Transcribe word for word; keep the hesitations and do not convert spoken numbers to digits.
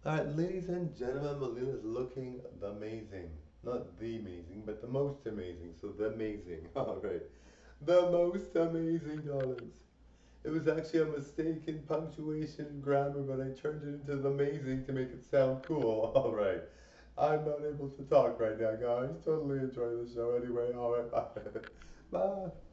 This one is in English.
Alright, ladies and gentlemen, Melina's looking the amazing. Not the amazing, but the most amazing. So the amazing. Alright. The most amazing, darlings. It was actually a mistake in punctuation and grammar, but I turned it into the amazing to make it sound cool. Alright. I'm not able to talk right now, guys. Totally enjoy the show anyway. Alright, bye. Bye.